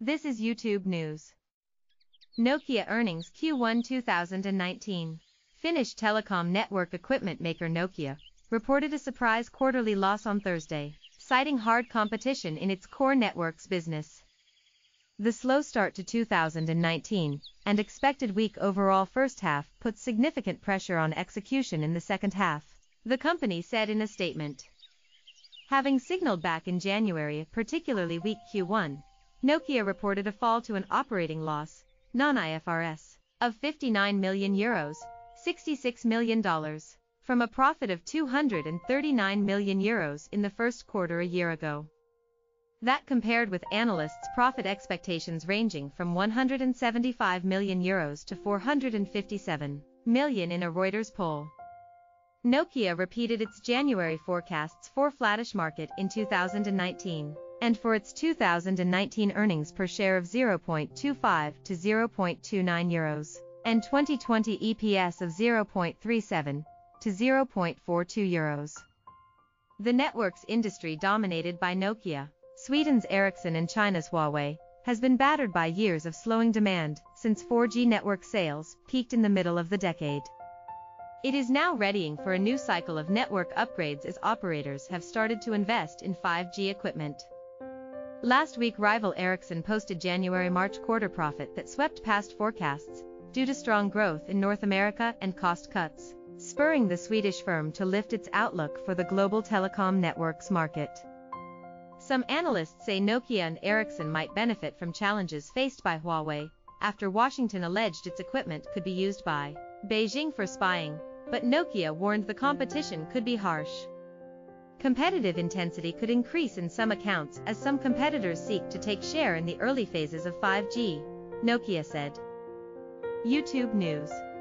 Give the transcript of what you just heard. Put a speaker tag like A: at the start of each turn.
A: This is YouTube News. Nokia earnings Q1 2019. Finnish telecom network equipment maker Nokia reported a surprise quarterly loss on Thursday, citing hard competition in its core networks business. The slow start to 2019 and expected weak overall first half puts significant pressure on execution in the second half, the company said in a statement. Having signaled back in January a particularly weak Q1, Nokia reported a fall to an operating loss, non-IFRS, of €59 million, $66 million, from a profit of €239 million in the first quarter a year ago. That compared with analysts' profit expectations ranging from €175 million to €457 million in a Reuters poll. Nokia repeated its January forecasts for flattish market in 2019, and for its 2019 earnings per share of €0.25 to €0.29, and 2020 EPS of €0.37 to €0.42. The networks industry dominated by Nokia, Sweden's Ericsson and China's Huawei, has been battered by years of slowing demand since 4G network sales peaked in the middle of the decade. It is now readying for a new cycle of network upgrades as operators have started to invest in 5G equipment. Last week, rival Ericsson posted January-March quarter profit that swept past forecasts due to strong growth in North America and cost cuts, spurring the Swedish firm to lift its outlook for the global telecom networks market. Some analysts say Nokia and Ericsson might benefit from challenges faced by Huawei after Washington alleged its equipment could be used by Beijing for spying, but Nokia warned the competition could be harsh. Competitive intensity could increase in some accounts as some competitors seek to take share in the early phases of 5G, Nokia said. YouTube News.